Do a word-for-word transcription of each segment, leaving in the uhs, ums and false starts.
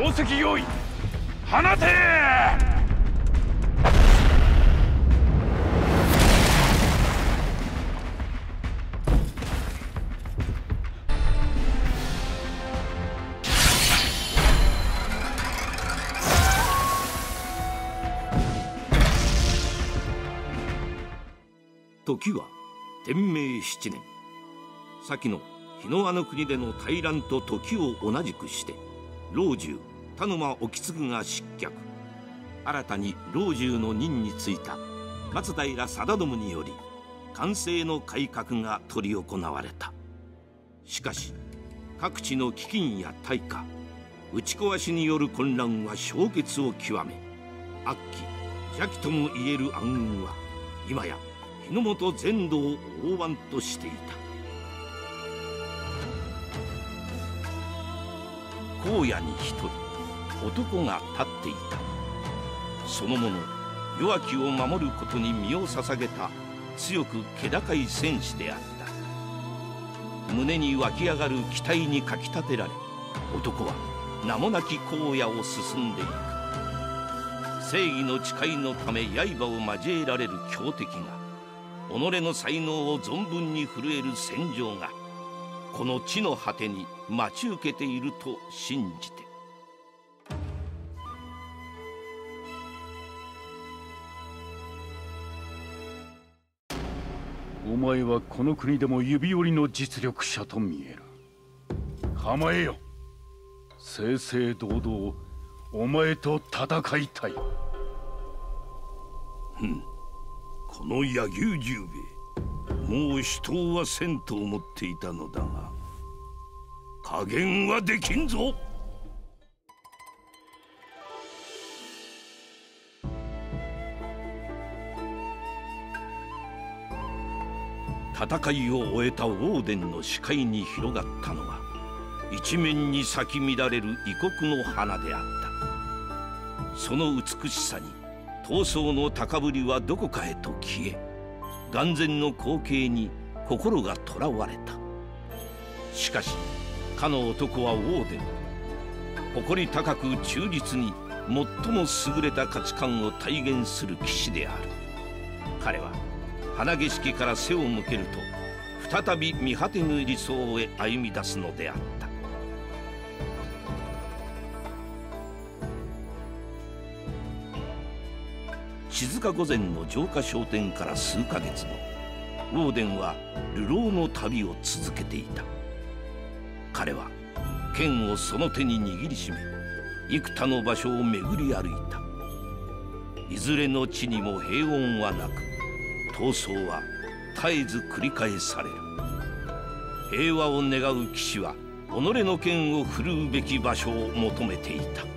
宝石用意、放て。 時は天明七年、先の日の輪の国での大乱と時を同じくして老中田沼意次が失脚。新たに老中の任に就いた松平定信により寛政の改革が執り行われた。しかし各地の飢饉や大火、打ち壊しによる混乱は氷結を極め、悪鬼邪気ともいえる暗雲は今や日の本全土を覆わんとしていた。荒野に一人男が立っていた。その者弱きを守ることに身を捧げた強く気高い戦士であった。胸に湧き上がる期待にかきたてられ、男は名もなき荒野を進んでいく。正義の誓いのため刃を交えられる強敵が、己の才能を存分に震える戦場がこの地の果てに待ち受けていると信じて。 お前はこの国でも指折りの実力者と見える。構えよ。正々堂々お前と戦いたい。 ふん、この柳生十兵衛、もう死闘はせんと思っていたのだが、加減はできんぞ。戦いを終えたオーデンの視界に広がったのは、一面に咲き乱れる異国の花であった。その美しさに闘争の高ぶりはどこかへと消え、眼前の光景に心がとらわれた。しかしかの男はオーデン、誇り高く忠実に最も優れた価値観を体現する騎士である。彼は花景色から背を向けると再び見果てぬ理想へ歩み出すのであった。静御前の浄化商店から数ヶ月後、オーデンは流浪の旅を続けていた。彼は剣をその手に握りしめ、幾多の場所を巡り歩いた。いずれの地にも平穏はなく、闘争は絶えず繰り返される。平和を願う騎士は己の剣を振るうべき場所を求めていた。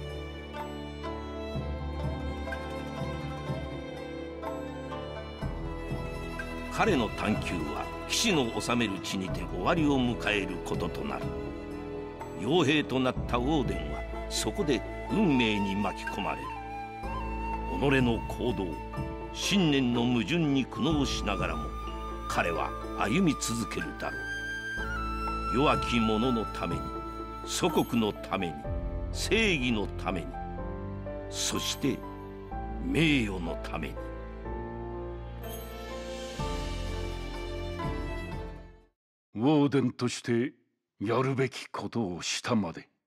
彼の探求は騎士の治める地にて終わりを迎えることとなる。傭兵となったオーデンはそこで運命に巻き込まれる。己の行動、信念の矛盾に苦悩しながらも彼は歩み続けるだろう。弱き者のために、祖国のために、正義のために、そして名誉のために。 ウォーデンとしてやるべきことをしたまで。